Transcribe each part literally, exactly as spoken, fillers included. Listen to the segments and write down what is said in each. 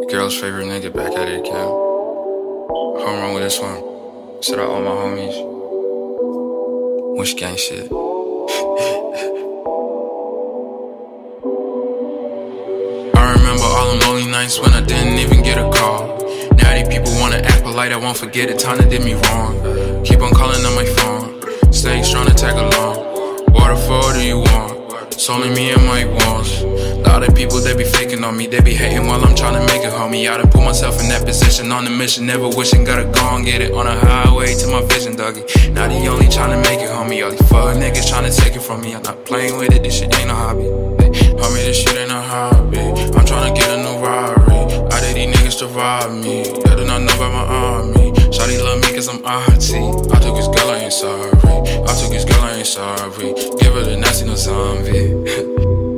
Girl's favorite nigga back at it again. Home run with this one. Shout out all my homies. Wish gang shit. I remember all them lonely nights when I didn't even get a call. Now these people wanna act polite, I won't forget it, time that did me wrong. Keep on calling on my phone, staying strong to tag along. Waterfall do you want? It's only me and my walls. Lot of people, they be faking on me, they be hating while I'm trying to make it, homie. I done put myself in that position, on the mission, never wishing, gotta go and get it. On a highway to my vision, doggy. Now they only trying to make it, homie. All these fuck niggas trying to take it from me. I'm not playing with it, this shit ain't a hobby. Hey, homie, this shit ain't a hobby. I'm trying to get a new Rari. I did these niggas to rob me. They do not know about my army. Shawty love me cause I'm artsy. I took his girl, I ain't sorry. I took his girl, I ain't sorry. Give her the nasty, no zombie.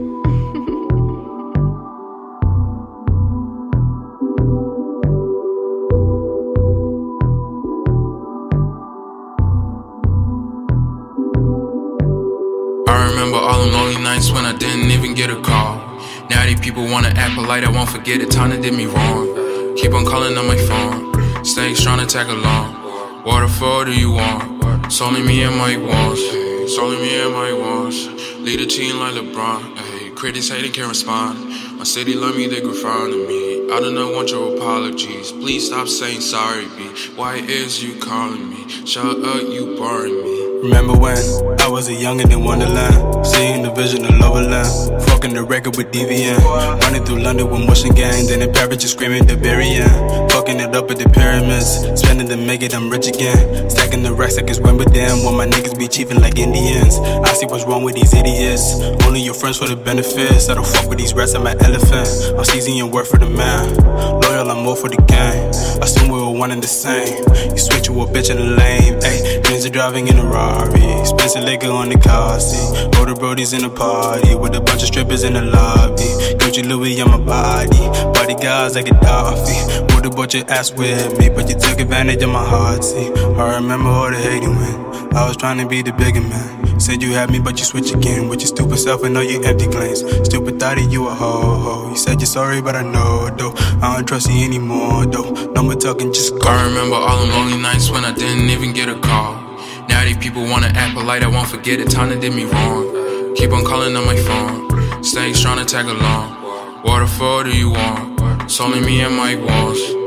I remember all them lonely nights when I didn't even get a call. Now these people wanna act polite, I won't forget it, time that did me wrong. Keep on calling on my phone, staying strong to tag along. Waterfall do you want? It's only me and my walls. It's only me and my walls. Lead a team like LeBron. Ay, critics hating can't respond. My city love me, they grew fond of me. I do not want your apologies. Please stop saying sorry, B. Why is you calling me? Shut up, you boring me. Remember when I was a youngin' in Wonderland, seeing the vision of Loverland, fucking the record with D V N, running through London with motion gang, then in Paris just screaming the Berrien, fucking it up at the pyramids, spending to make it I'm rich again, stacking the racks like it's Wimbledon, while my niggas be chiefin' like Indians. I see what's wrong with these idiots, only your friends for the benefits. I don't fuck with these rats, I'm an elephant. I'm seizing your word for the man, loyal, I'm more for the game. I assume we were one and the same. You switch you a bitch and a lame, ayy. Benz are driving in a Rari, expensive liquor on the car seat. Older brodies in the party with a bunch of strippers in the lobby. Gucci Louis on my body, bodyguards like a Gaddafi. Would've bought your ass with me, but you took advantage of my heart. See, I remember all the hating when I was trying to be the bigger man. Said you had me, but you switch again with your stupid self and all your empty claims. Stupid thotty, you a ho-ho. You said you're sorry, but I know, though. I don't trust you anymore, though. No more talking, just go. I remember all them lonely nights when I didn't even get a call. Now these people wanna act polite, I won't forget it, time that did me wrong. Keep on calling on my phone, staying strong to tag along. Waterfall do you want? It's only me and my walls.